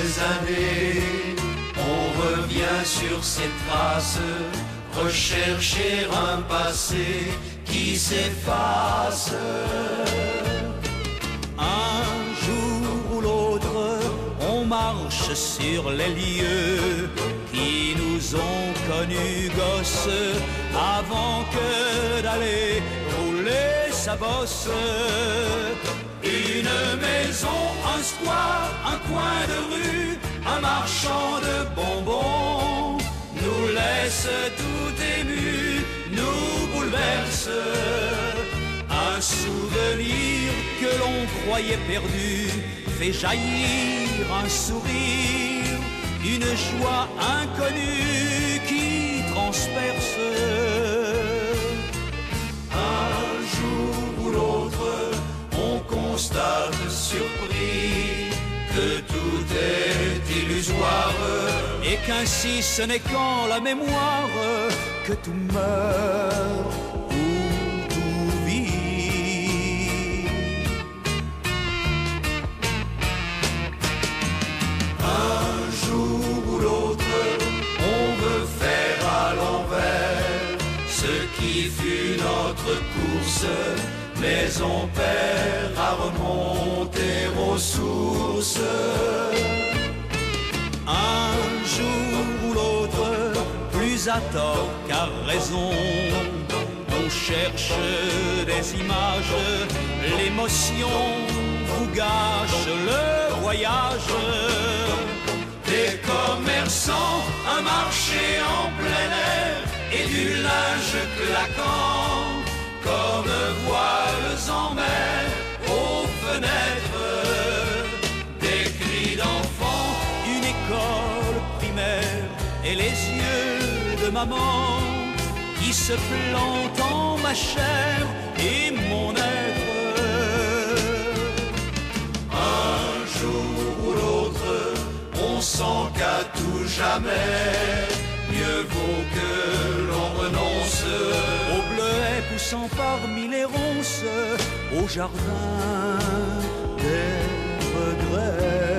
années, on revient sur ces traces, rechercher un passé qui s'efface. Un jour ou l'autre, on marche sur les lieux qui nous ont connus gosses avant que d'aller rouler sa bosse. Une maison, un square, un coin de rue, un marchand de bonbons nous laisse tout ému, nous bouleverse. Un souvenir que l'on croyait perdu fait jaillir un sourire, une joie inconnue qui transperce. Un jour ou l'autre, on constate surpris que tout est illusoire et qu'ainsi ce n'est qu'en la mémoire que tout meurt ou tout vit. Un jour ou l'autre, on veut faire à l'envers ce qui fut notre course, mais on perd à remonter aux sources. Un jour ou l'autre, plus à tort qu'à raison, on cherche des images, l'émotion vous gâche le voyage. Des commerçants, un marché en plein air et du linge claquant, comme voiles en mer aux fenêtres. Des cris d'enfants, une école primaire et les yeux de maman qui se plantent en ma chair et mon être. Un jour ou l'autre, on sent qu'à tout jamais, mieux vaut que l'on renonce aux bleuets poussant parmi les ronces, au jardin des regrets.